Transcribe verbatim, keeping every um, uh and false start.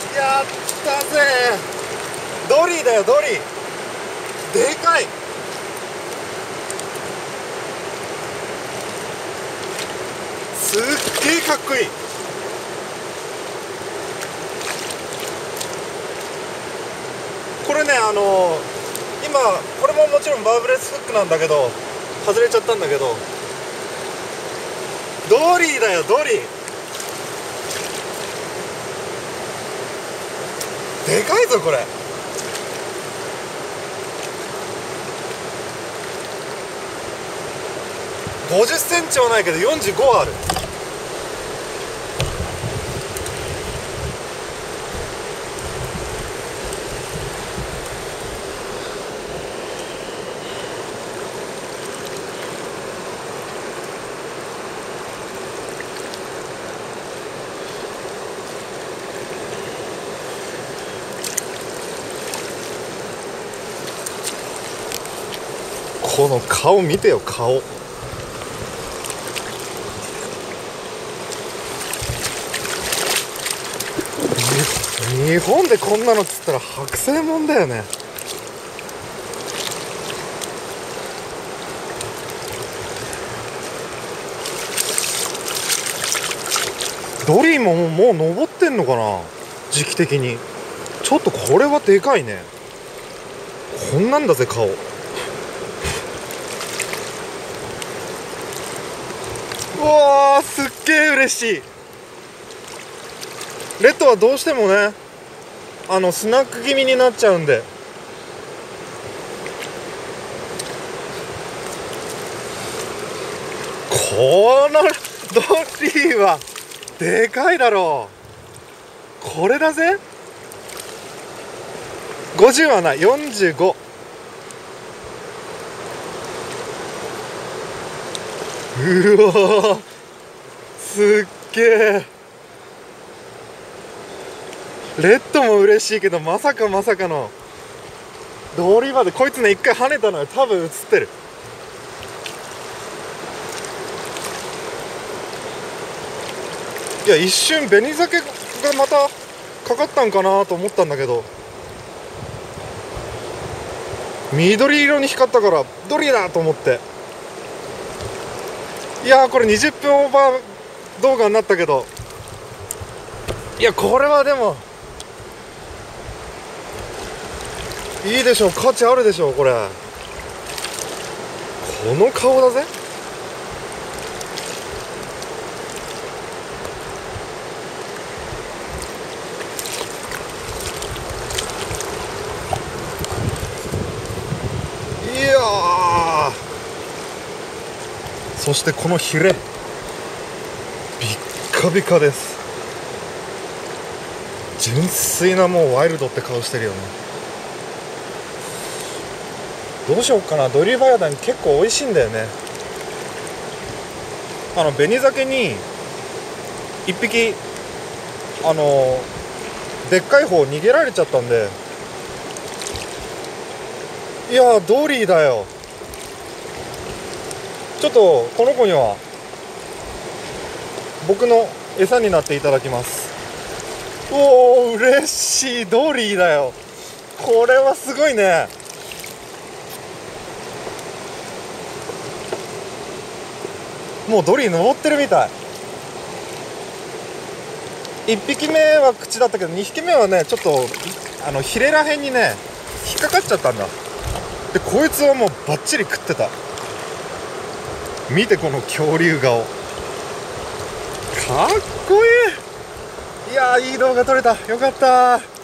やったぜ。ドリーだよ、ドリー。でかい。すっげえかっこいい。これね、あの今これももちろんバーブレスフックなんだけど外れちゃったんだけど、ドリーだよ、ドリー。でかいぞこれ。ごじゅっセンチはないけどよんじゅうごはある。この顔見てよ、顔。日本でこんなのっつったら剥製もんだよね。ドリーももう登ってんのかな、時期的に。ちょっとこれはでかいね。こんなんだぜ顔。うわー、すっげえ嬉しい。レッドはどうしてもね、あのスナック気味になっちゃうんで。このドリーはでかいだろう。これだぜ。ごじゅうはない、よんじゅうご。うわー、すっげえ。レッドも嬉しいけど、まさかまさかのドリーバーで。こいつね、一回跳ねたのよ、多分映ってる。いや、一瞬紅鮭がまたかかったんかなと思ったんだけど、緑色に光ったからドリーだと思って。いやー、これにじゅっぷんオーバー動画になったけど、いや、これはでもいいでしょう、価値あるでしょうこれ。この顔だぜ。いやー、そしてこのヒレビッカビカです。純粋なもうワイルドって顔してるよね。どうしようかな。ドリーバヤダン結構美味しいんだよね。あの紅鮭に一匹あのでっかい方逃げられちゃったんで。いやー、ドリーだよ。ちょっとこの子には僕の餌になっていただきます。おお、嬉しい。ドリーだよ。これはすごいね。もうドリー登ってるみたい。いっぴきめは口だったけどにひきめはね、ちょっとあのヒレらへんにね引っかかっちゃったんだ。でこいつはもうバッチリ食ってた。見てこの恐竜顔、かっこいい。いやー、いい動画撮れた。よかったー。